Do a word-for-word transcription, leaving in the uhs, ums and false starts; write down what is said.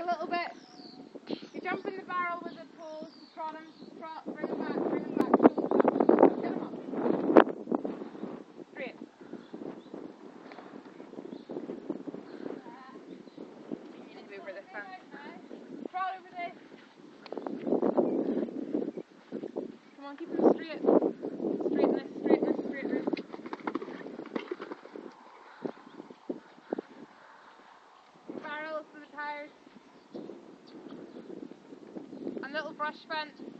little bit. You jump in the barrel with the poles, trot him, trot, bring him back, bring him back, get him up. Straight. You need to be over this fence. Trot over this. Come on, keep him straight. Straightness, straightness, straightness. Barrel for the tires. And little brush fence.